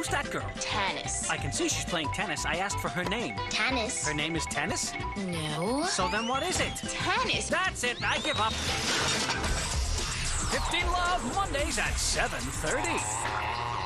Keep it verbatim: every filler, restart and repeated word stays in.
Who's that girl? Tennis. I can see she's playing tennis. I asked for her name. Tennis. Her name is Tennis? No. So then what is it? Tennis. That's it. I give up. fifteen Love, Mondays at seven thirty.